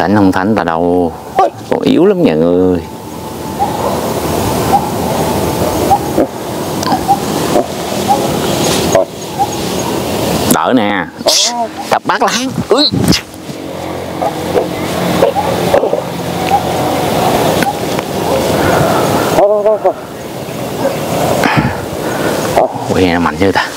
không thánh ta đâu, còn yếu lắm nha người. Đỡ nè, tập bát lan. Quỷ này mạnh chứ ta.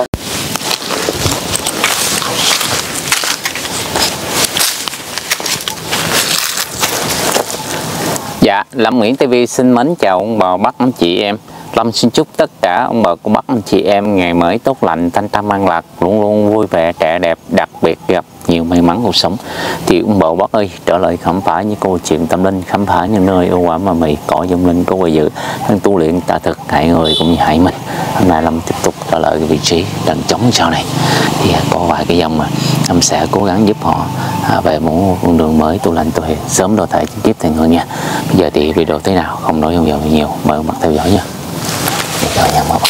Dạ, Lâm Nguyễn TV xin mến chào ông bà bác anh chị em. Lâm xin chúc tất cả ông bà cô bác anh chị em ngày mới tốt lành, thanh tâm an lạc, luôn luôn vui vẻ, trẻ đẹp, đặc biệt gặp nhiều may mắn cuộc sống. Thì ông bà bác ơi, trở lại khám phá những câu chuyện tâm linh, khám phá những nơi ưu ám mà mì cõi dòng linh có quay dự, đang tu luyện tạ thực hại người cũng như hại mình. Hôm nay Lâm tiếp tục trở lại cái vị trí đằng trống sau này, thì có vài cái dòng mà Lâm sẽ cố gắng giúp họ về một con đường mới tu lành tu hiền, sớm đổi thể tiếp thành người nha. Bây giờ thì video thế nào không nói không dòng nhiều, mời ông bạn theo dõi nha. Rồi nha mọi người.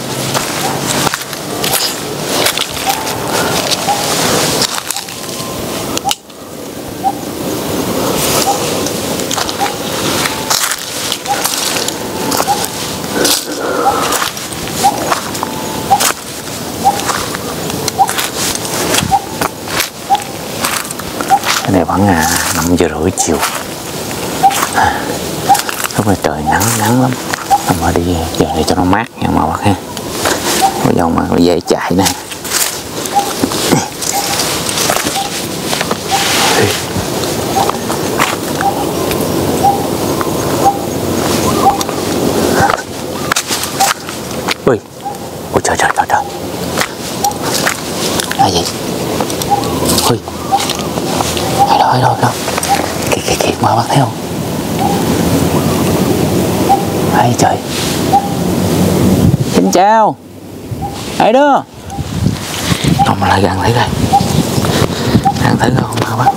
Cái này khoảng 5 giờ rưỡi chiều. Lúc này trời nắng lắm. Mà đi giờ này cho nó mát nha mọi bác ha. Bây giờ mà dễ chạy nè. Ui, ôi trời. Ai vậy? Ui, ai đâu. Kìa, mọi bác thấy không? Ai trời. Xin chào. Ai đó. Ông lại gần thấy coi. Ăn thử không nào bác.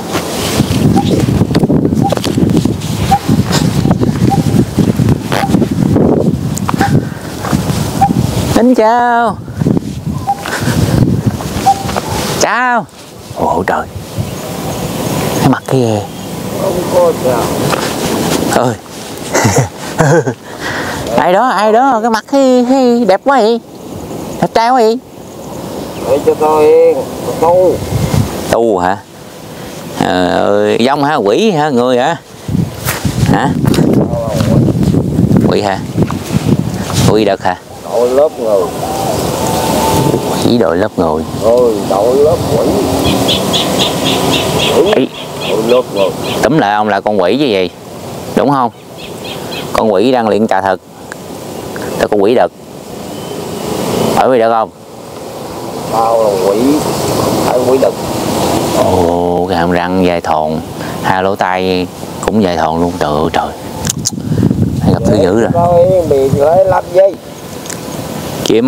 Xin chào. Chào. Ôi trời. Cái mặt cái ghê. Không có chào. Ơi. Ai đó cái mặt cái đẹp quá vậy, đẹp trai quá vậy. Để cho tôi yên, tu hả? Dông hả, quỷ hả, người hả? Hả? Quỷ hả? Quỷ đực hả? Đội lớp người. Quỷ đội lớp người. Đội lớp quỷ. Đội lớp người. Túm lại ông là con quỷ chứ gì, đúng không? Con quỷ đang luyện tà thực. Tao con quỷ đực. Phải quỷ đực không? Tao là quỷ, phải quỷ đực. Ồ, cái hàm răng dài thòn, hai lỗ tai cũng dài thòn luôn. Trời. Hay gặp thứ dữ rồi. Bị lấy làm gì? Kiếm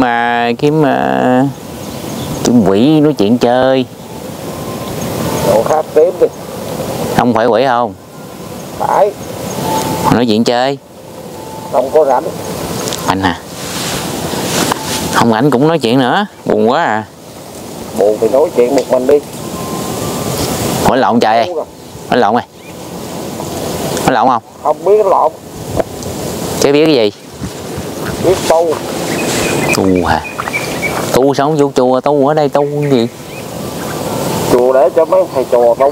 quỷ nói chuyện chơi. Đồ khác tím đi. Không phải quỷ không? Phải. Nói chuyện chơi. Không có rảnh. Anh à, không rảnh cũng nói chuyện nữa, buồn quá à. Buồn thì nói chuyện một mình đi. Hỏi lộn trời ơi. Hỏi lộn ơi. Hỏi lộn không? Không biết lộn. Chứ biết cái gì? Biết tu. Tu hả? Tu sống vô chùa, tu ở đây tu cái gì? Chùa để cho mấy thầy chùa tu.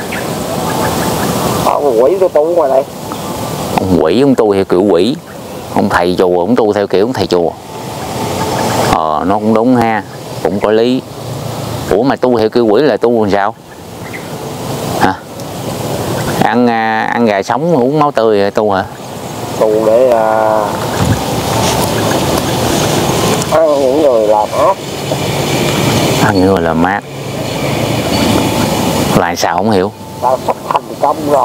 Tao quỷ tôi tu ngoài đây. Ông quỷ ông tu theo kiểu quỷ, ông thầy chùa ông tu theo kiểu ông thầy chùa. Nó cũng đúng ha, cũng có lý. Ủa mà tu theo kiểu quỷ là tu làm sao? Hả? Ăn gà sống uống máu tươi tu hả? Tu để ăn những người làm ác. Ăn những người làm ác là sao không hiểu? Tao sắp thành công rồi.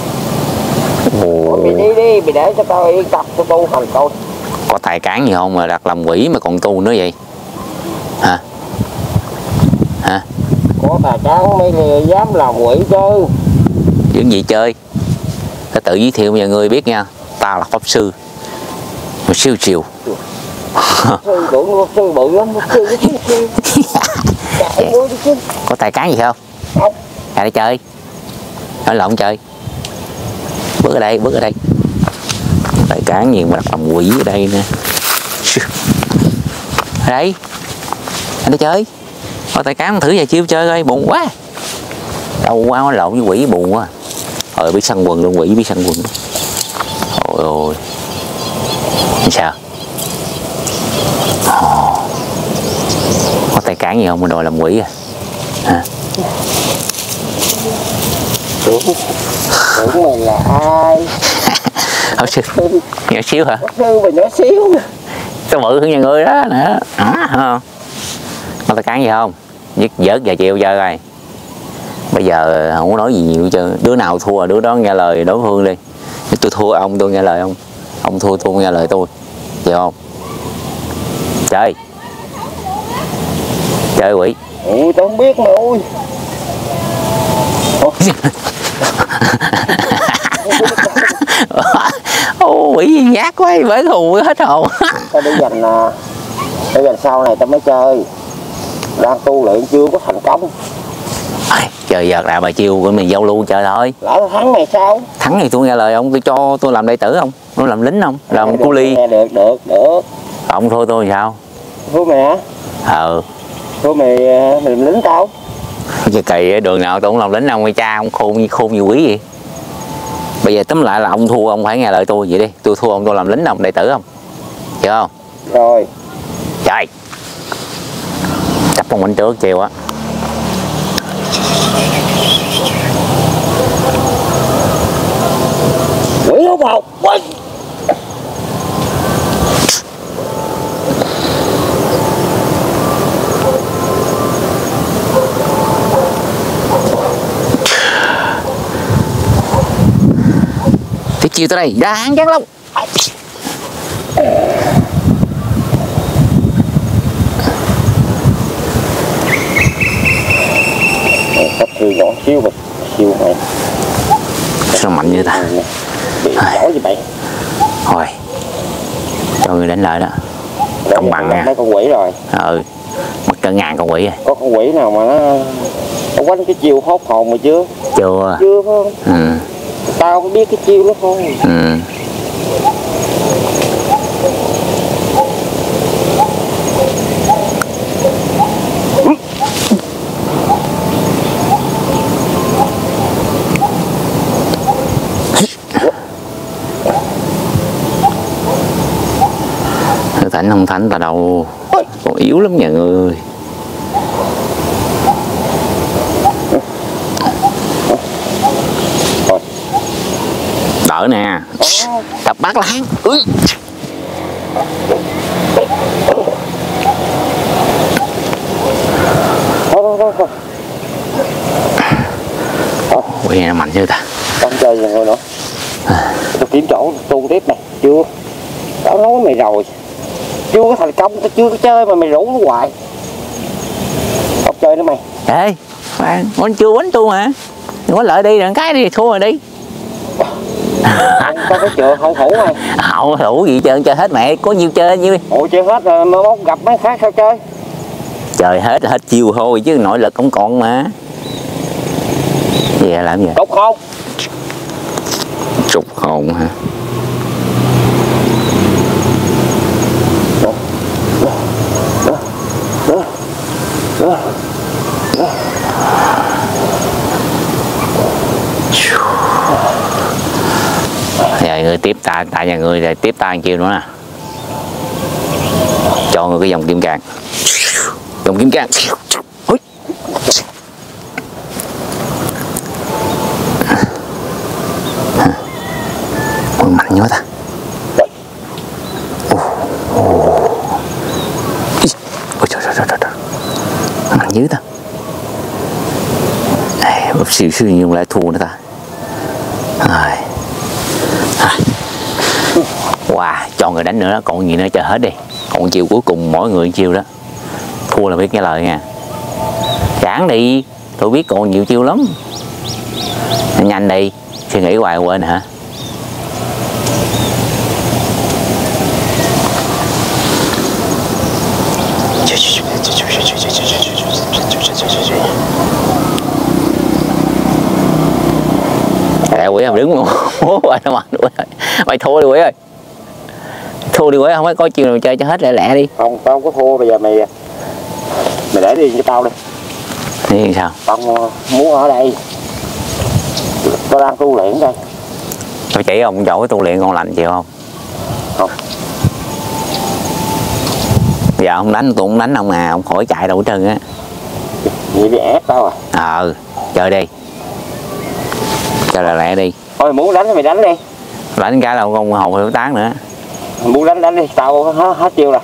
Ồ. Mày đi, mày để cho tao yên tâm cho tu thành công. Có tài cán gì không mà đặt làm quỷ mà còn tu nữa vậy? Hả? Có tài cán mấy người dám làm quỷ chứ. Những gì chơi? Ta tự giới thiệu cho người biết nha. Tao là pháp sư. Một siêu chiều. Sư bự lắm. Có tài cán gì không? Không. Ra đi chơi. Nói lộn chơi. Bước ở đây, bước ở đây. Tại cán gì mà đặt làm quỷ ở đây nè. Ở đây. Anh đi chơi. Thôi tại cán thử về chiêu chơi coi, buồn quá. Đâu quá nói lộn với quỷ buồn quá. Rồi biết săn quần luôn, quỷ biết săn quần. Ôi ôi. Sao? Có tay cán gì không mà đòi làm quỷ à? Hả? Tưởng mày là ai? Học sư nhỏ xíu hả? Học sư mà nhỏ xíu. Cái bự hơn nhà người đó nữa. Không? Có tay cán gì không? Vớt giờ chiều chơi coi. Bây giờ không có nói gì nhiều chứ. Đứa nào thua đứa đó nghe lời đối phương đi. Tôi thua ông tôi nghe lời ông. Ông thua tôi nghe lời tôi. Chịu không? Chơi. Chơi quỷ. Ui tao không biết mà ui. Ô quỷ gì nhát quá, bởi thù hết hồn. Tao để dành sau này tao mới chơi. Đang tu luyện chưa có thành công. Chơi giật nào mà chiêu của mình giao lưu chơi thôi. Lỡ tao thắng mày sao? Thắng thì tôi nghe lời ông, tôi cho tôi làm đệ tử không? Tôi làm lính không? Làm cu ly. Được. Ông thua tôi sao? Thua mày hả? Thua mày làm lính tao. Chứ kỳ đường nào tôi cũng làm lính ông, cha ông khôn như quý vậy. Bây giờ tóm lại là ông thua ông phải nghe lời tôi vậy đi. Tôi thua ông tôi làm lính ông, đệ tử không? Được không? Rồi. Trời. Chấp ông anh trước chiều á. Quỷ không vào. Quỷ. Tiếp chiều tới đây, đáng chắc lắm. Sắp thư nhỏ xíu mày. Siêu mày. Sao mạnh như ta? Bị nhỏ gì mày? Thôi. Cho người đánh lại đó. Công bằng nha. Mấy con quỷ rồi. Mất cả ngàn con quỷ rồi. Có con quỷ nào mà nó quánh cái chiêu hốt hồn mày chưa? Chưa. Chưa phải không? Tao có biết cái chiêu đó thôi. Thánh không thánh ta đâu. Còn yếu lắm nhà người. Đỡ nè. Tập bát lan. Quỷ này nó mạnh chứ ta. Không chơi gì nữa. Tao kiếm chỗ tu tiếp này. Chưa. Tao nói mày rồi. Chưa có thành công, tao chưa có chơi mà mày rủ nó hoài. Không chơi nữa mày. Ê, anh chưa quánh tôi mà. Có lợi đi, đừng cái đi thua rồi đi. Tao phải chừa hậu thủ mày. Hậu thủ gì chơi hết mẹ, có nhiêu chơi nhiêu đi. Ủa chơi hết rồi, mà mốt gặp mấy khác sao chơi? Trời hết chiêu thôi chứ nội lực không còn mà. Gì làm gì? Trục hồn. Trục hồn hả? Giờ người tiếp ta, tại nhà người rồi tiếp ta chiêu nữa nè. Cho người cái dòng kim cang. Dòng kim cang. Ôi mạnh quá ta. Ôi trời. Mạnh dữ ta. Xíu dùng lại thua nữa ta. Wow, cho người đánh nữa đó, còn gì nữa chờ hết đi. Còn chiều cuối cùng mỗi người chiêu đó. Thua là biết nghe lời nha. Ráng đi, tôi biết còn nhiều chiêu lắm. Nhanh đi, suy nghĩ hoài quên hả? Lẹ quỷ em đứng múa qua nó mà đuổi. Mày thua đi quỷ ơi. Thua đi quỷ, không có chiều nào chơi cho hết lẹ lẹ đi. Không, tao không có thua, bây giờ mày để đi cho tao đi. Đi sao? Tao muốn ở đây. Tao đang tu luyện đây. Tao chỉ ông chỗ tu luyện ngon lành chịu không? Không. Dạ ông đánh tôi không đánh ông à, ông khỏi chạy đâu hết trơn á. Vậy đi ép tao à? Chơi đi. Chơi là lẹ đi. Thôi muốn đánh thì mày đánh đi. Đánh cái là không hồn hiệu tán nữa. Muốn đánh đi, tao hết chiêu rồi.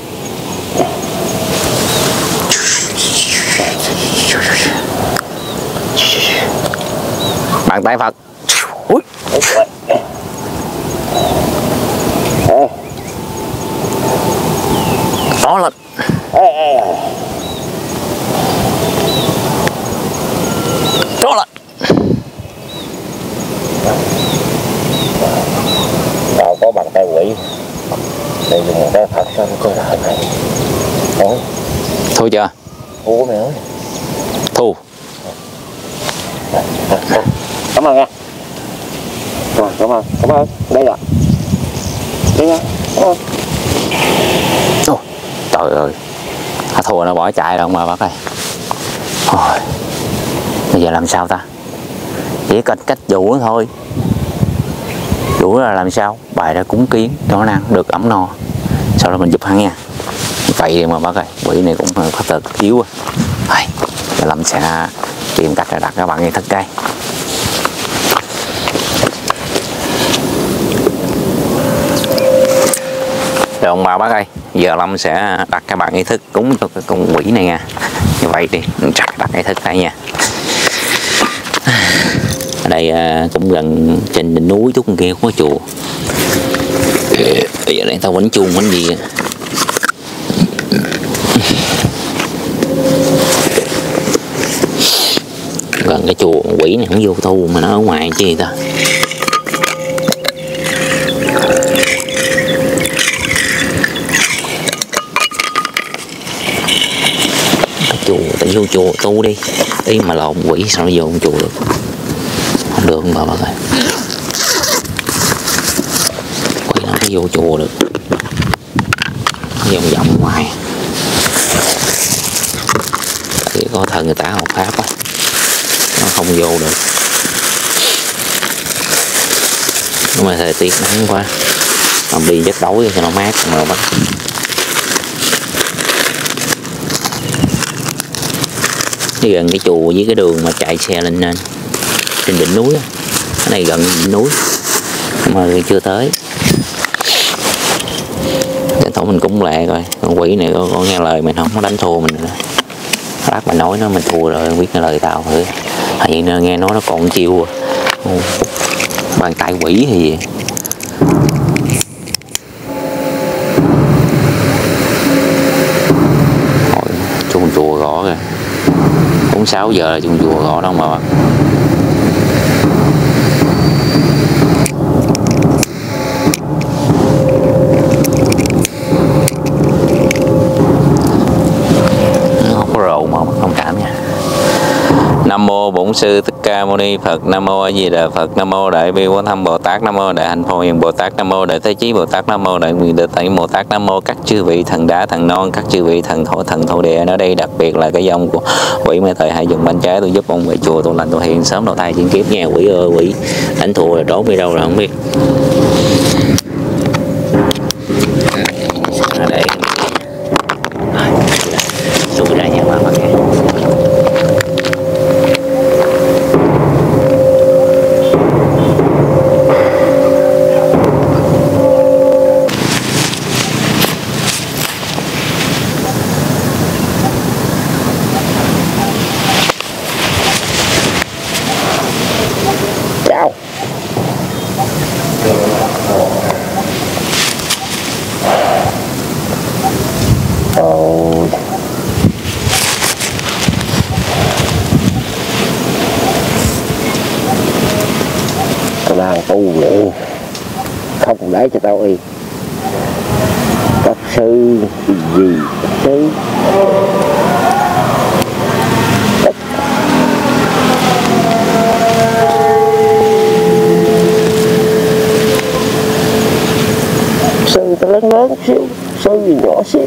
Bàn tay Phật. Ui. Đó lên. Đó lên. Tao có bàn tay quỷ. Đây dùng cái Phật sao nó có lợi này. Thôi. Thua chưa? Thua mày ơi. Thua. Cảm ơn nha. Rồi, cảm ơn. Đây rồi. Đây nha. Cảm ơn. Trời ơi. Thua nó bỏ chạy đâu mà bác ơi. Thôi. Bây giờ làm sao ta? Chỉ có cách dụ thôi. Dụ là làm sao? Bài ra cúng kiến cho nó ăn được ấm no. Sau đó mình giúp hắn nha. Vậy đi mà bác ơi. Quỷ này cũng phát tật yếu. Thôi. Giờ Lâm sẽ tìm cách đặt các bạn nghe thất cây. Rồi ông bà bác ơi, giờ Lâm sẽ đặt các bạn nghi thức cúng cho cái con quỷ này nha. Như vậy đi, mình đặt nghi thức đây nha. Ở đây cũng gần trên đỉnh núi chút kia có chùa. Bây giờ đây tao quánh chuông quánh gì. Gần cái chùa quỷ này không vô tu mà nó ở ngoài chứ gì ta. Chùa tự vô chùa tu đi. Ý mà lộn quỷ sao nó vô chùa được. Không được không bà ơi. Quỷ nó vô chùa được. Vòng vòng ngoài. Chỉ có thần người ta học pháp á. Nó không vô được. Nhưng mà thời tiết nắng quá. Ông đi giấc tối cho nó mát mà bắt. Gần cái chùa với cái đường mà chạy xe lên trên đỉnh núi. Cái này gần đỉnh núi mà chưa tới. Để thôi mình cúng lẹ coi con quỷ này có nghe lời mình không có đánh thua mình nữa. Lát mà nói nó mình thua rồi không biết nghe lời tao thử. Vậy nên nghe nói nó còn chiêu bàn tay quỷ hay gì. Chuông chùa gõ kìa. Cũng 6 giờ là chuông chùa gõ đâu mà. Không có rượu mà không cảm nha. Nam mô Bổn Sư Thích Ca Mâu Ni Phật. Nam mô A Di Đà Phật. Nam mô Đại Bi Quán Thâm Bồ Tát. Nam mô Đại Hạnh Phổ Hiền Bồ Tát. Nam mô Đại Thế Chí Bồ Tát. Nam mô Đại Nguyện Đại Tẩy Bồ Tát. Nam mô các chư vị thần đá thần non, các chư vị thần thổ địa. Ở đây đặc biệt là cái dòng của quỷ mê thời hãy dùng bánh trái tôi giúp ông về chùa tôi lành tôi hiện sớm đầu thai chuyển kiếp nha. Quỷ ơi quỷ đánh thua rồi trốn đi đâu rồi không biết. Ở đây tôi ra nhà bà nghe. Tao đang tu luyện không để cho tao yên. Các sư gì sư lớn lớn xíu, sư thì nhỏ xíu.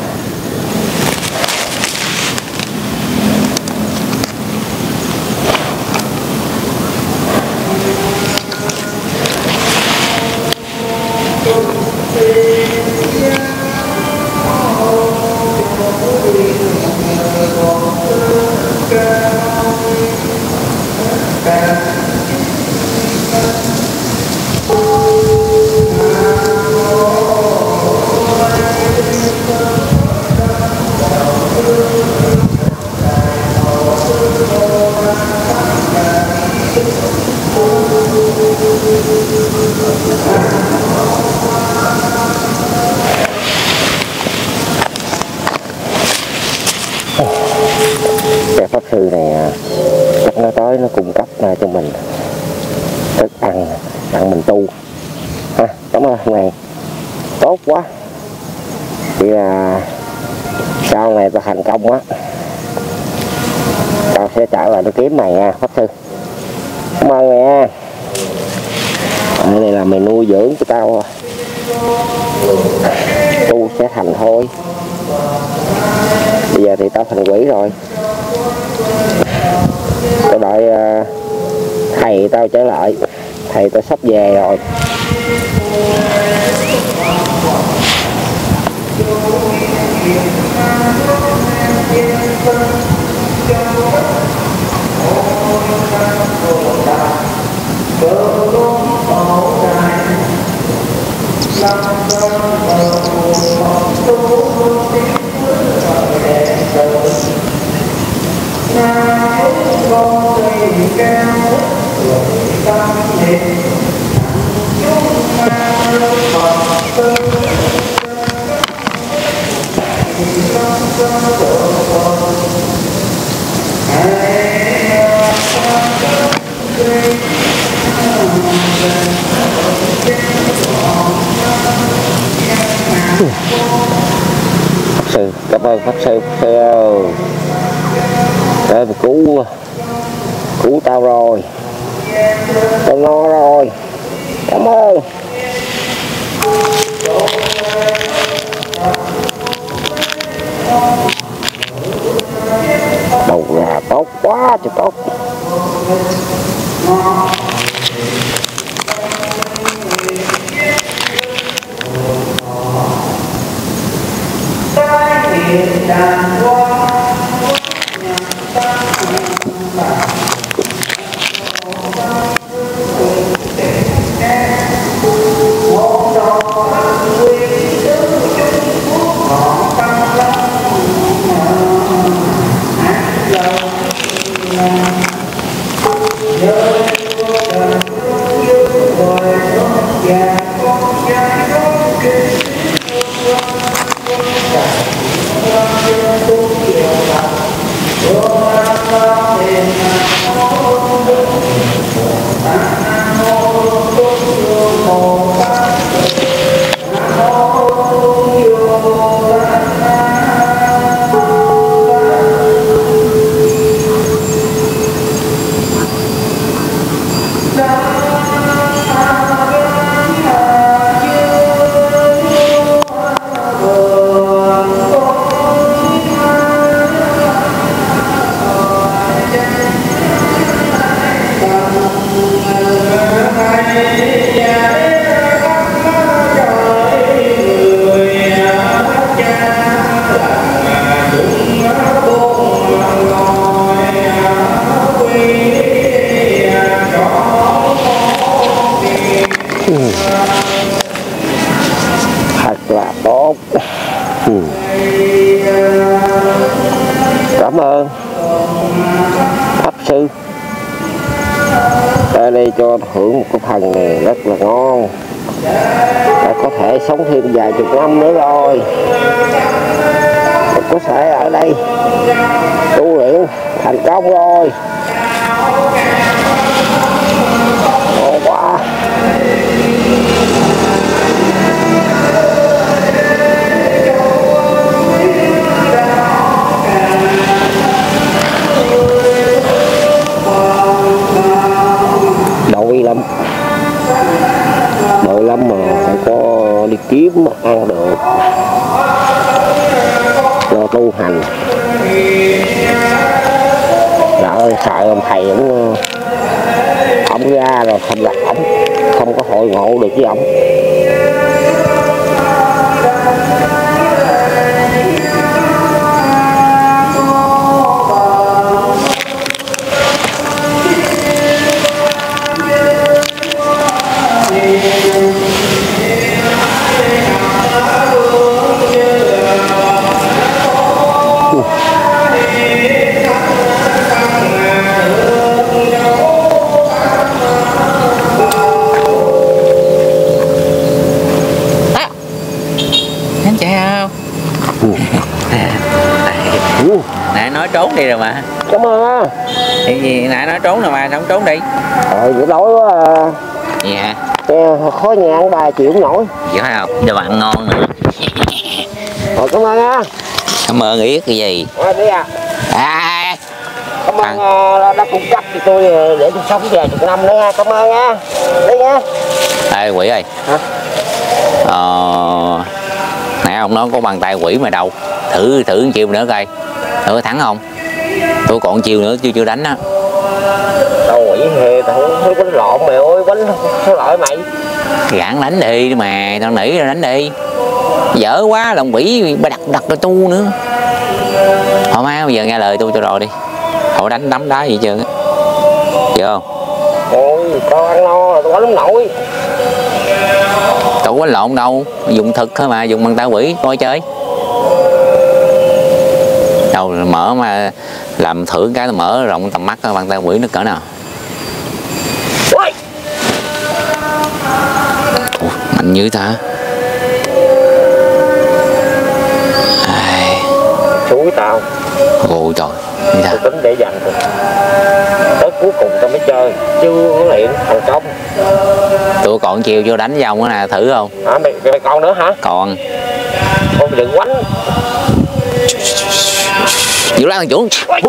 Cái pháp sư này chắc nó tới nó cung cấp cho mình thức ăn đặng mình tu ha. Cảm ơn này tốt quá. Thì là sau này tôi thành công á, tao sẽ trở lại tôi kiếm mày nha pháp sư. Cảm ơn mày nha. Ở đây là mày nuôi dưỡng cho tao, tu sẽ thành thôi. Bây giờ thì tao thành quỷ rồi, tao đợi thầy tao trở lại. Thầy tao sắp về rồi. Pháp sư, cảm ơn pháp sư. Để mày cứu tao rồi, tao no rồi. Cảm ơn. Đầu ra tốt quá chứ tốt. Thật là tốt. Cảm ơn pháp sư. Ở đây cho hưởng một cái phần này rất là ngon, đã có thể sống thêm vài chục năm nữa rồi. Có thể ở đây tu luyện thành công rồi. Ngon quá. Đội lắm mà phải có đi kiếm ăn được cho tu hành. Lỡ sợ ông thầy ổng ra rồi không gặp ổng, không có hội ngộ được với ổng. Nãy nói trốn đi rồi mà. Cảm ơn á. Cái gì nãy nói trốn rồi mà, không trốn đi. Dữ lỗi quá à. Gì hả? Khó nhà ăn 3 triệu nổi. Dữ không? Cho bạn ngon nữa. Rồi cảm ơn á. Cảm ơn Yết cái gì? Đi à. Cảm ơn đã cung cấp cho tôi để tôi sống về chục năm nữa nha. Cảm ơn nha. Đi nha. Ê quỷ ơi. Hả? Nãy ông nói có bàn tay quỷ mà đâu. Thử chiêu nữa coi. Thử thắng không? Tôi còn chiêu nữa chưa đánh á. Đâu quỷ hề, tao không đánh lộn mày ơi, đánh sao lại mày. Gạn đánh đi mà, tao nỉ rồi đánh đi. Dở quá, lòng quỷ đặt cho tu nữa. Thôi má, bây giờ nghe lời tôi cho rồi đi. Thôi đánh đấm đá gì chưa? Được không? Ôi, con ăn no rồi, tôi đánh không nổi. Đâu có lộn đâu, dùng thực thôi mà, dùng bàn tay quỷ coi chơi. Đâu mở mà làm thử cái mở rộng tầm mắt bàn tay quỷ nó cỡ nào. Ủa, mạnh như ta. Chúi tao. Ôi trời, như ta. Tôi tính để dành rồi. Tới cuối cùng tao mới chơi, chưa có luyện thành công. Tôi còn chiều vô đánh với ông đó nè, thử không? Mày còn nữa hả? Còn. Thôi đừng quánh. Dữ lắm thằng chủ.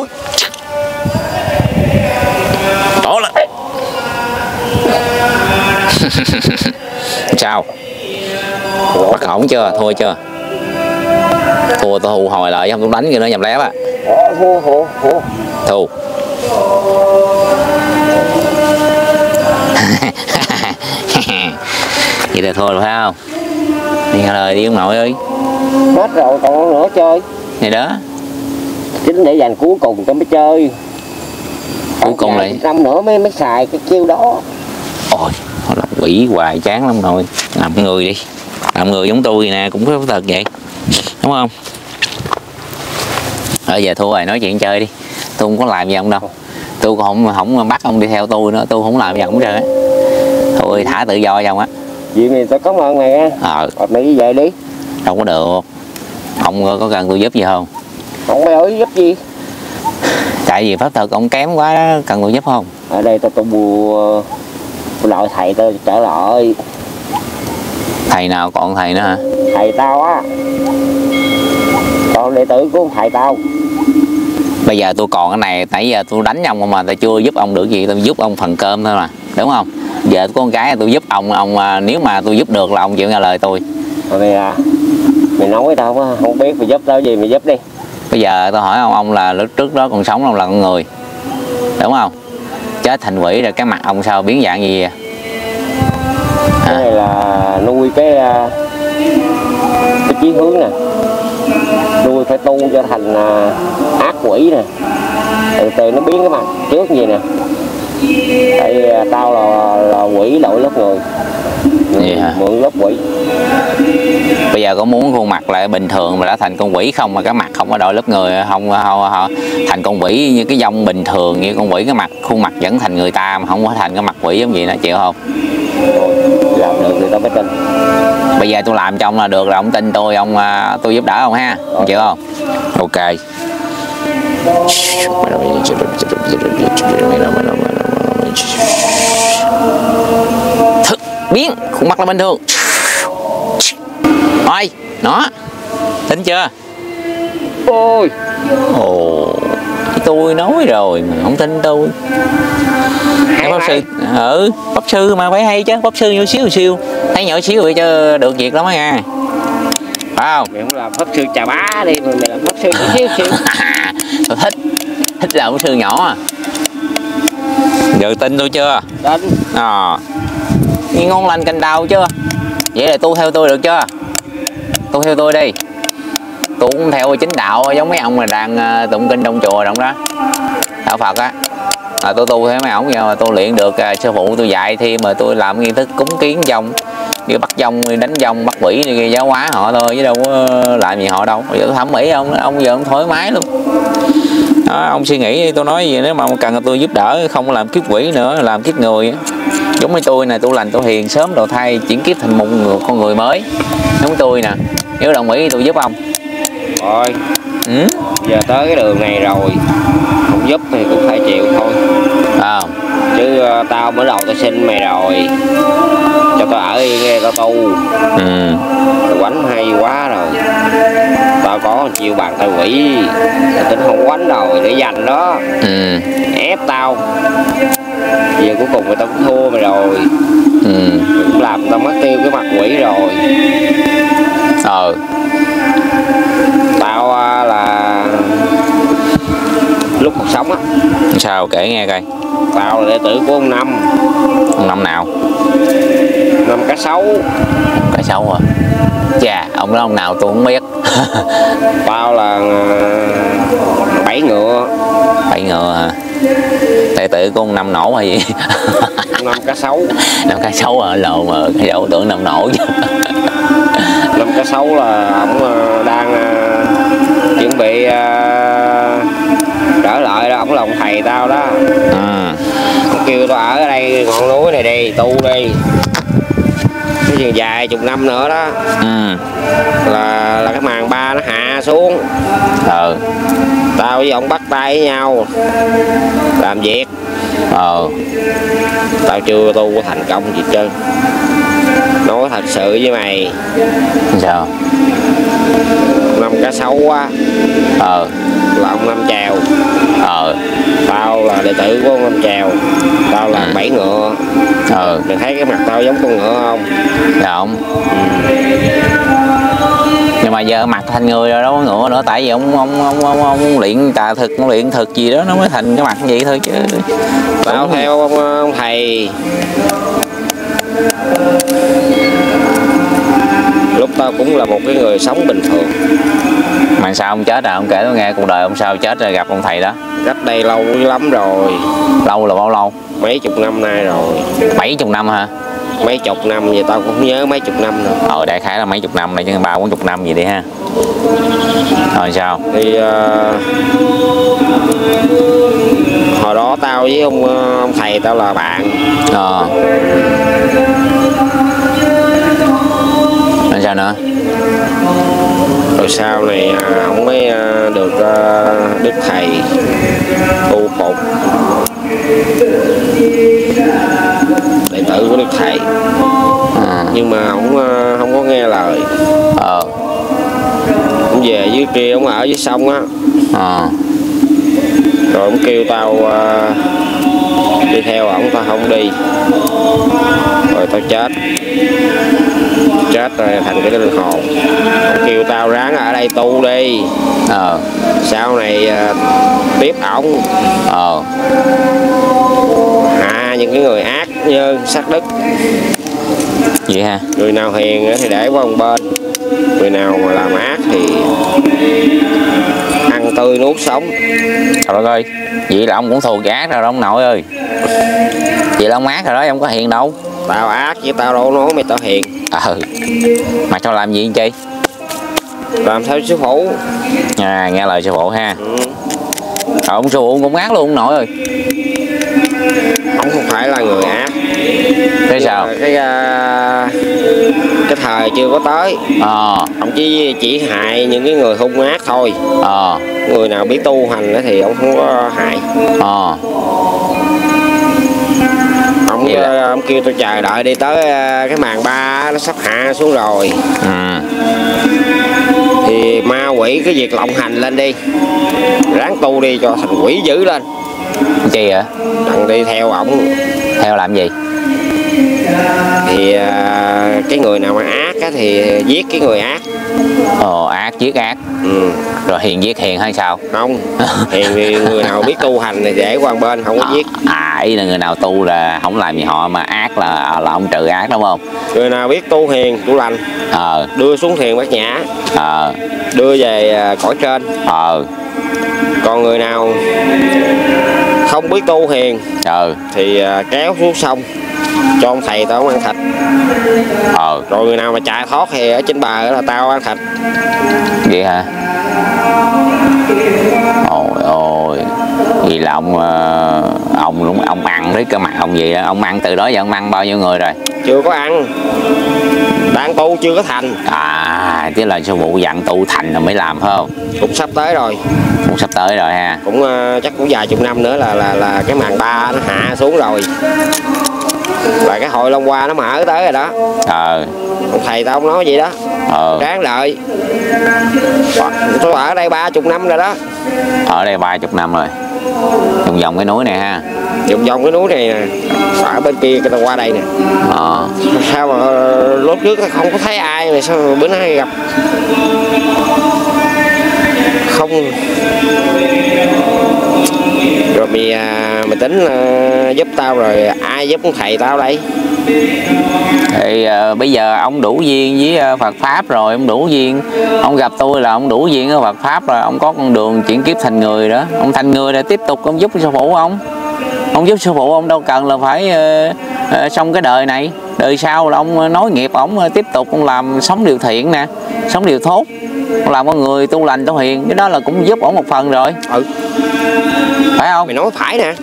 Đó là. Sao? Bắt ổng chưa? Thua chưa? Thua tôi hù hồi lại không tôi đánh cho nó nhầm lép á. Thua. Vậy là thua rồi phải không? Đi nghe lời đi ông nội ơi. Hết rồi còn nữa chơi. Này đó. Chính để dành cuối cùng tao mới chơi. Cuối cùng lại năm nữa mới xài cái chiêu đó. Ôi, làm quỷ hoài chán lắm rồi. Làm người đi. Làm người giống tôi nè cũng có thật vậy. Đúng không? Bây giờ thua rồi nói chuyện chơi đi. Tôi không có làm gì ông đâu. Tôi không bắt ông đi theo tôi nữa. Tôi không làm gì ông trơn á. Thôi thả tự do cho ông á. Vậy thì tao cảm ơn mày nha. Mày đi về đi. Đâu có được. Ông có cần tôi giúp gì không? Ông mày ơi giúp gì? Tại vì pháp thuật ông kém quá đó, cần tôi giúp không? Ở đây tao bùa loại thầy tao trở lại. Thầy nào còn thầy nữa hả? Thầy tao á. Còn đệ tử của thầy tao. Bây giờ tôi còn cái này, nãy giờ tôi đánh ông mà tôi chưa giúp ông được gì, tôi giúp ông phần cơm thôi mà, đúng không? Giờ tôi có con gái tôi giúp ông nếu mà tôi giúp được là ông chịu nghe lời tôi. Rồi mày nói tao không biết mày giúp tao gì mày giúp đi. Bây giờ tôi hỏi ông là lúc trước đó còn sống ông là con người, đúng không? Chết thành quỷ rồi cái mặt ông sao biến dạng gì vậy? Cái này là nuôi cái chí hướng nè, nuôi phải tu cho thành ác quỷ nè, từ từ nó biến cái mặt trước gì nè. Tại tao là quỷ đội lớp người. Vậy hả? Mượn lớp quỷ. Bây giờ có muốn khuôn mặt lại bình thường mà đã thành con quỷ không, mà cái mặt không có đội lớp người, không thành con quỷ như cái dông bình thường như con quỷ, cái mặt khuôn mặt vẫn thành người ta mà không có thành cái mặt quỷ giống vậy, nó chịu không? Làm được thì tao mới tin. Bây giờ tôi làm cho ông là được rồi, ông tin tôi, tôi giúp đỡ ông ha, chịu không? Ok. Thức biến khuôn mặt là bình thường. Thôi nó tin chưa? Ôi Ồ tôi nói rồi mà không tin tôi. Hay pháp sư, pháp sư mà phải hay chứ, pháp sư nhỏ xíu thấy nhỏ xíu vậy cho được việc lắm á nha, phải không? Mày không làm pháp sư chà bá đi mà mày làm pháp sư nhỏ xíu. Tôi thích làm pháp sư nhỏ à. Giờ tin tôi chưa? Tin. Nghe ngon lành cành đào chưa? Vậy là tu theo tôi được chưa? Tu theo tôi đi. Tôi cũng theo chính đạo giống mấy ông mà đang tụng kinh trong chùa động đó, đạo Phật á. Tôi tu theo mấy ông nhưng mà tôi luyện được sư phụ tôi dạy thêm mà tôi làm nghi thức cúng kiến dông, đi bắt dông, đi đánh dông, bắt quỷ, đi giáo hóa họ thôi chứ đâu có làm gì họ đâu. Giờ tôi thẩm mỹ ông giờ ông thoải mái luôn. Đó, ông suy nghĩ tôi nói gì nếu mà cần tôi giúp đỡ, không làm kiếp quỷ nữa, làm kiếp người. Giống như tôi nè, tu lành tu hiền sớm đầu thai chuyển kiếp thành một con người mới. Giống tôi nè, nếu đồng ý tôi giúp ông. Rồi. Giờ tới cái đường này rồi, không giúp thì cũng phải chịu thôi. Chứ tao mới đầu tao xin mày rồi, cho tao ở yên nghe tao tu. Tao quánh hay quá rồi. Tao có chiêu bàn tay quỷ, tao tính không quánh rồi để dành đó. Ép tao. Giờ cuối cùng người tao cũng thua mày rồi. Mày cũng làm tao mất tiêu cái mặt quỷ rồi. Tao là lúc còn sống á. Sao kể nghe coi. Tao là đệ tử của ông Năm. Ông Năm nào? Năm Cá Sấu. Cá Sấu à? Chà, ông đó ông nào tôi không biết. Tao là Bảy Ngựa. Bảy Ngựa hả? Đệ tử của ông Năm Nổ hay gì? Năm Cá Sấu. Năm Cá Sấu à? Lộn mà Cá Sấu tưởng Năm Nổ chứ. Năm Cá Sấu là ông đang chuẩn bị trở lại đó, ông là ông thầy tao đó. Ông kêu tao ở đây ngọn núi này đi, tu đi. Cái chừng dài chục năm nữa đó. Là cái màn ba nó hạ xuống. Tao với ông bắt tay với nhau làm việc. Tao chưa tu có thành công gì trơn. Nói thật sự với mày. Sao? Năm Cá Sấu á. Là ông Năm Chèo. Tao là đệ tử của ông Năm Chèo. Tao là Bảy Ngựa. Mày thấy cái mặt tao giống con ngựa không? Dạ không. Nhưng mà giờ mặt thành người rồi đâu có ngựa nữa, tại vì ông luyện tà thực, ông luyện thực gì đó nó mới thành cái mặt vậy thôi chứ. Tao theo ông thầy. Lúc tao cũng là một cái người sống bình thường. Mà sao ông chết rồi? Ông kể tôi nghe cuộc đời ông sao chết rồi gặp ông thầy đó. Cách đây lâu lắm rồi. Lâu là bao lâu? Mấy chục năm nay rồi. 70 năm hả? Mấy chục năm vậy tao cũng không nhớ mấy chục năm nữa. Đại khái là mấy chục năm này chứ 30-40 năm gì đi ha. Rồi sao? Thì hồi đó tao với ông thầy tao là bạn. Rồi sao nữa? Rồi sau này ông mới được đức thầy tu phục, đệ tử của đức thầy. Nhưng mà ông không có nghe lời. Ông về dưới kia, ông ở dưới sông á. Rồi ông kêu tao đi theo ổng, tao không đi. Rồi tao chết rồi thành cái linh hồn. Ông kêu tao ráng ở đây tu đi. Sau này tiếp ổng. Hạ những cái người ác như sát đức. Vậy ha. Người nào hiền thì để qua một bên, người nào mà làm ác thì ăn tươi nuốt sống. Trời ơi, vậy là ông cũng thù ác rồi đó ông nội ơi. Vậy là ông ác rồi đó, ông có hiền đâu. Tao ác chứ tao đâu nói mày tao hiền. Mà sao làm gì anh chi? Làm theo sư phụ. Nghe lời sư phụ ha. Ông sư phụ cũng ác luôn ông nội ơi. Ông không phải là người ác. Thế sao? Cái thời chưa có tới. Ông chỉ hại những cái người hung ác thôi. Người nào biết tu hành thì ông không có hại. Ông kêu tôi chờ đợi đi tới cái màn ba nó sắp hạ xuống rồi. Thì Thì ma quỷ cái việc lộng hành lên đi, ráng tu đi cho thành quỷ dữ lên. Chi hả? Đặng đi theo ổng. Theo làm gì? Thì cái người nào mà ác á thì giết cái người ác. Ác giết ác. Rồi hiền giết hiền hay sao? Không, hiền thì người nào biết tu hành thì để qua bên không có giết. Ý là người nào tu là không làm gì họ, mà ác là ông trừ ác đúng không? Người nào biết tu hiền tu lành đưa xuống thiền bát nhã, đưa về cõi trên. Còn người nào không biết tu hiền thì kéo xuống sông cho ông thầy tao ăn thịt. Rồi người nào mà chạy thoát thì ở trên bờ là tao ăn thịt. Vậy hả? Ôi vì là ông ăn đấy cơ mặt ông gì đó. Ông ăn từ đó giờ ông ăn bao nhiêu người rồi? Chưa có ăn, đang tu chưa có thành. Chứ là sư phụ dặn tu thành rồi mới làm phải không? Cũng sắp tới rồi. Cũng sắp tới rồi ha. Cũng chắc cũng vài chục năm nữa là cái màn ba nó hạ xuống rồi, là cái hội Long Hoa nó mở tới rồi đó. Ông thầy tao ông nói vậy đó. Ráng đợi. Tôi ở đây 30 năm rồi đó. Ở đây 30 năm rồi. Vòng vòng cái núi này ha. Vòng vòng cái núi này nè. Ở bên kia người ta qua đây nè. Sao mà lúc trước không có thấy ai mà sao mà bữa nay gặp. Không. Rồi mày tính giúp tao rồi ai giúp thầy tao đây? Thì bây giờ ông đủ duyên với Phật Pháp rồi, ông đủ duyên. Ông gặp tôi là ông đủ duyên với Phật Pháp rồi. Ông có con đường chuyển kiếp thành người đó. Ông thành người là tiếp tục ông giúp sư phụ ông. Ông giúp sư phụ ông đâu cần là phải xong cái đời này. Đời sau là ông nối nghiệp ông tiếp tục ông làm sống điều thiện nè, sống điều tốt. Ông làm con người tu lành tu hiền. Cái đó là cũng giúp ông một phần rồi. Phải không? Mày nói phải nè.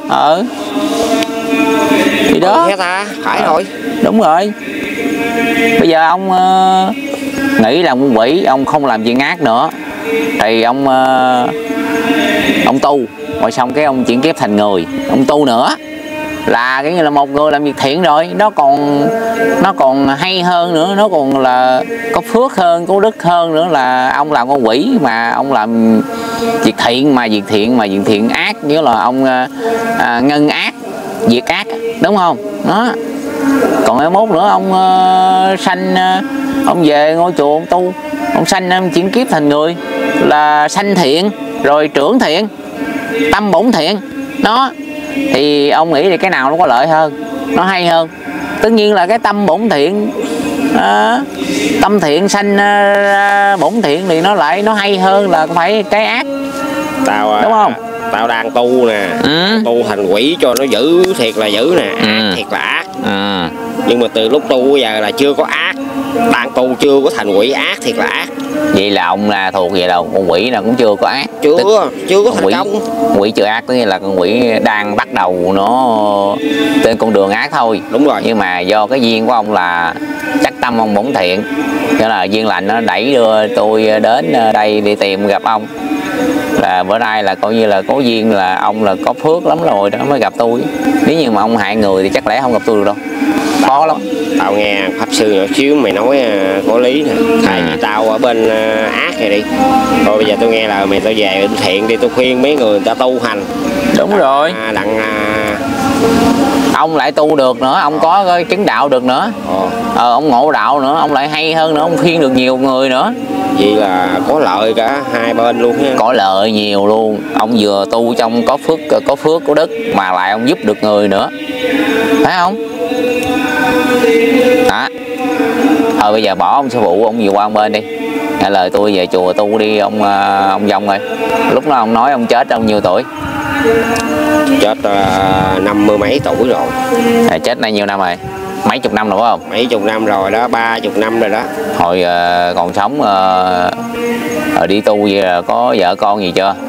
Thì đó. Phải rồi. Đúng rồi. Bây giờ ông nghĩ là ông quỷ, ông không làm chuyện ác nữa, thì ông tu rồi xong cái ông chuyển kiếp thành người, ông tu nữa là cái như là một người làm việc thiện rồi. Nó còn hay hơn nữa, nó còn là có phước hơn, có đức hơn nữa là ông làm con quỷ mà ông làm việc thiện, mà việc thiện ác, như là ông ngân ác, diệt ác, đúng không? Đó. Còn mai mốt nữa ông sanh, ông về ngôi chùa ông tu, ông sanh ông chuyển kiếp thành người là sanh thiện rồi trưởng thiện, tâm bổn thiện đó. Thì ông nghĩ thì cái nào nó có lợi hơn, nó hay hơn? Tất nhiên là cái tâm bổn thiện, tâm thiện sanh bổn thiện thì nó hay hơn là phải cái ác. Đúng không? Tao đang tu nè, tu thành quỷ cho nó dữ thiệt là dữ nè, ác thiệt là ác. Nhưng mà từ lúc tu bây giờ là chưa có ác, đang tu chưa có thành quỷ, ác thiệt là ác. Vậy là ông là thuộc vậy đâu, con quỷ nào cũng chưa có ác, chưa có thành công. Quỷ chưa ác tức là con quỷ đang bắt đầu nó trên con đường ác thôi. Đúng rồi. Nhưng mà do cái duyên của ông là chắc tâm ông bổn thiện, cho là duyên lành nó đẩy đưa tôi đến đây đi tìm gặp ông. Là bữa nay là coi như là có duyên, là ông là có phước lắm rồi đó mới gặp tôi. Nếu như mà ông hại người thì chắc lẽ không gặp tôi được đâu, khó lắm. Tao nghe pháp sư nhỏ xíu mày nói có lý nè. Thay vì tao ở bên ác này đi, thôi bây giờ tôi nghe lời mày, tao về bên thiện đi, tôi khuyên mấy người ta tu hành. Đúng rồi. Ông lại tu được nữa, ông có cái chứng đạo được nữa. Ông ngộ đạo nữa, ông lại hay hơn nữa, ông khuyên được nhiều người nữa. Vậy là có lợi cả hai bên luôn ha. Có lợi nhiều luôn. Ông vừa tu trong có phước có đức, mà lại ông giúp được người nữa, phải không? Đó. Thôi bây giờ bỏ ông sư phụ, ông về qua một bên đi, nghe lời tôi về chùa tu đi ông Dông ơi. Lúc đó ông nói ông chết ông nhiêu tuổi? Chết 50 mấy tuổi rồi. Chết nay nhiêu năm rồi? Mấy chục năm rồi phải không? Mấy chục năm rồi đó, 30 năm rồi đó. Hồi còn sống đi tu vậy là có vợ con gì chưa?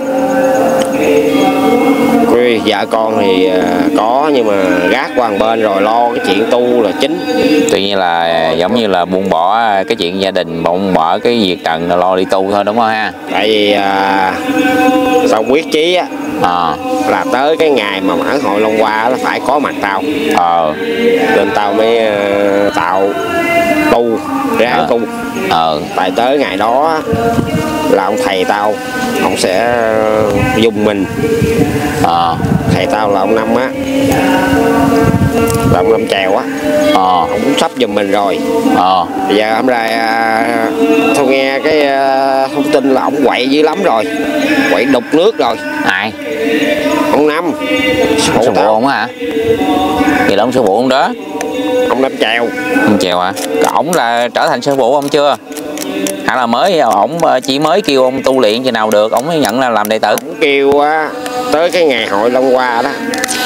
Vợ con thì có, nhưng mà gác qua một bên rồi lo cái chuyện tu là chính. Tuy nhiên là giống như là buông bỏ cái chuyện gia đình, buông bỏ cái việc trần là lo đi tu thôi, đúng không ha? Tại vì tao quyết chí á, là tới cái ngày mà mở hội Long Hoa là phải có mặt tao. Nên tao mới tạo tu ráng tu. Tại tới ngày đó là ông thầy tao, ông sẽ dùng mình. Thầy tao là ông Năm á, là ông Năm Chèo á. Ông cũng sắp giùm mình rồi. Bây giờ hôm nay tôi nghe cái thông tin là ông quậy dữ lắm rồi, quậy đục nước rồi. Ai? Ông Năm sư phụ ông hả? Thì là ông sư phụ ông đó. Ông Năm Chèo. Ông Chèo hả? Ổng là trở thành sư phụ ông chưa? Hay là mới ổng chỉ mới kêu ông tu luyện chừng nào được ổng mới nhận là làm đệ tử? Ổng kêu á, tới cái ngày hội Long Hoa đó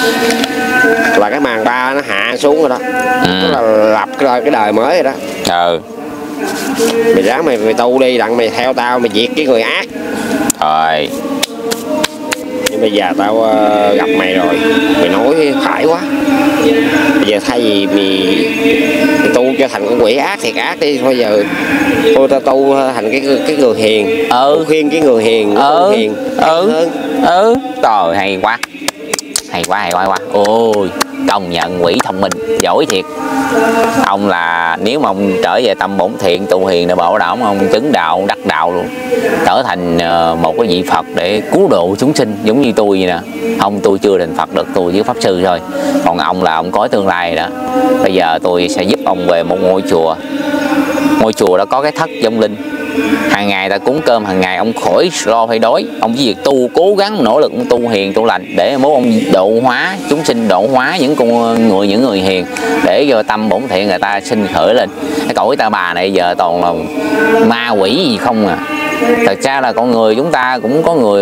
là cái màn ba nó hạ xuống rồi đó. Tức là lập cái đời mới rồi đó. Mày ráng mày tu đi, đặng mày theo tao mày diệt cái người ác. Rồi. Nhưng bây giờ tao gặp mày rồi, mày nói phải quá. Bây giờ thay vì mày tu cho thành con quỷ ác thiệt ác đi, bây giờ tao tu thành cái người hiền. Khuyên cái người hiền hiền hơn. Trời, hay quá. Hay quá. Ôi, công nhận quỷ thông minh giỏi thiệt. Ông là nếu mà ông trở về tâm bổn thiện tu hiền để bảo đảm ông chứng đạo đắc đạo luôn, trở thành một cái vị Phật để cứu độ chúng sinh giống như tôi vậy nè. Ông tôi chưa thành Phật được, tôi với pháp sư thôi, còn ông là ông có tương lai đó. Bây giờ tôi sẽ giúp ông về một ngôi chùa đó có cái thất vong linh. Hàng ngày ta cúng cơm, hàng ngày ông khỏi lo phải đói, ông chỉ việc tu, cố gắng nỗ lực tu hiền tu lành để mốt ông độ hóa chúng sinh, độ hóa những người hiền để cho tâm bổn thiện người ta sinh khởi lên. Cái cõi ta bà này giờ toàn là ma quỷ gì không à. Thật ra là con người chúng ta cũng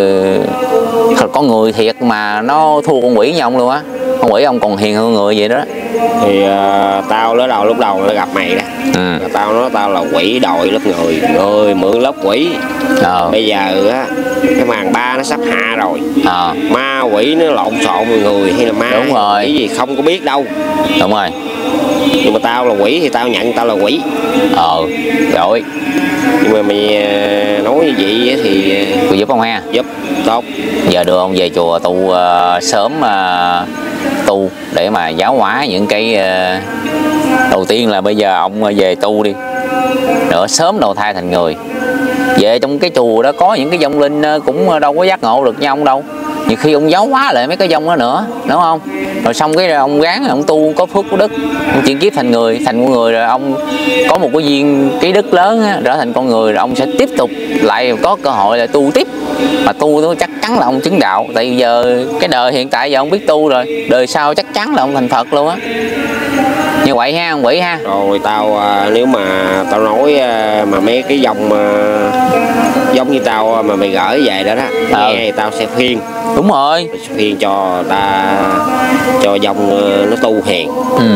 có người thiệt mà nó thua con quỷ nhau luôn á. Con quỷ ông còn hiền hơn người vậy đó. Thì tao lúc đầu nó gặp mày đó. Tao nói tao là quỷ đội lớp người mượn lớp quỷ. Bây giờ á cái màn ba nó sắp hạ rồi. Ma quỷ nó lộn xộn người hay là ma quỷ gì không có biết đâu. Đúng rồi. Nhưng mà tao là quỷ thì tao nhận tao là quỷ. Rồi. Nhưng mà mày nói như vậy thì tôi giúp ông ha. Giúp tốt. Giờ đưa ông về chùa tu sớm, tu để mà giáo hóa những cái đầu tiên là bây giờ ông về tu đi, nữa sớm đầu thai thành người. Về trong cái chùa đó có những cái vong linh cũng đâu có giác ngộ được như ông đâu. Nhiều khi ông giáo hóa lại mấy cái vong đó nữa, đúng không? Rồi xong cái ông gán ông tu có phước có đức, ông chuyển kiếp thành con người rồi ông có một cái duyên cái đức lớn á, trở thành con người rồi ông sẽ tiếp tục lại có cơ hội là tu tiếp. Mà tu chắc chắn là ông chứng đạo. Tại vì giờ cái đời hiện tại giờ ông biết tu rồi, đời sau chắc chắn là ông thành Phật luôn á. Như vậy ha, ông quỷ ha. Rồi tao nếu mà tao nói mà mấy cái dòng giống như tao mà mày gửi về đó nghe thì tao sẽ khuyên. Đúng rồi. Khuyên cho dòng nó tu hiền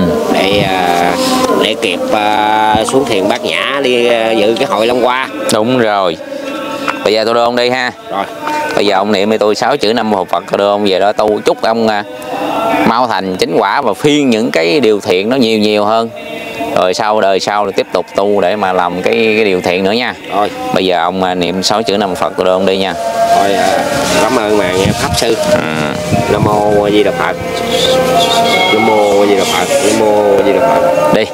để kịp xuống thiền Bát Nhã đi dự cái hội Long Hoa. Đúng rồi. Bây giờ tôi đưa ông đi ha. Rồi. Bây giờ ông niệm với tôi 6 chữ Nam Mô Phật, tôi đưa ông về đó tu, chúc ông mau thành chính quả và phiên những cái điều thiện nó nhiều hơn. Rồi đời sau là tiếp tục tu để mà làm cái điều thiện nữa nha. Rồi. Bây giờ ông niệm 6 chữ Nam Mô Phật, tôi đưa ông đi nha. Rồi cảm ơn mà nghe pháp sư. Nam Mô A Di Đà Phật. Nam Mô A Di Đà Phật. Nam Mô A Di Đà Phật. Đi.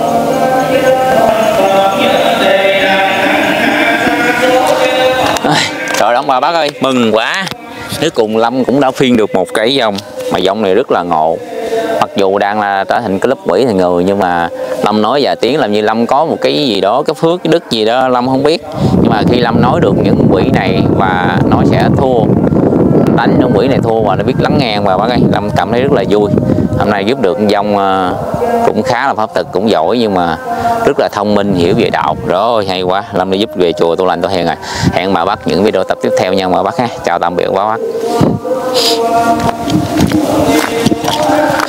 Trời đóng bà bác ơi, mừng quá. Cuối cùng Lâm cũng đã phiên được một cái vong, mà vong này rất là ngộ. Mặc dù đang là trở thành cái lớp quỷ thành người, nhưng mà Lâm nói vài tiếng làm như Lâm có một cái gì đó, cái phước, cái đức gì đó Lâm không biết. Nhưng mà khi Lâm nói được những quỷ này và nó sẽ thua, đánh những quỷ này thua và nó biết lắng nghe bà bác ơi, Lâm cảm thấy rất là vui. Hôm nay giúp được vong cũng khá là pháp thực, cũng giỏi nhưng mà rất là thông minh, hiểu về đạo. Rồi hay quá, Lâm đi giúp về chùa tu lành tu hiền rồi. Hẹn bà bác những video tập tiếp theo nha bà bác ha. Chào tạm biệt bà bác.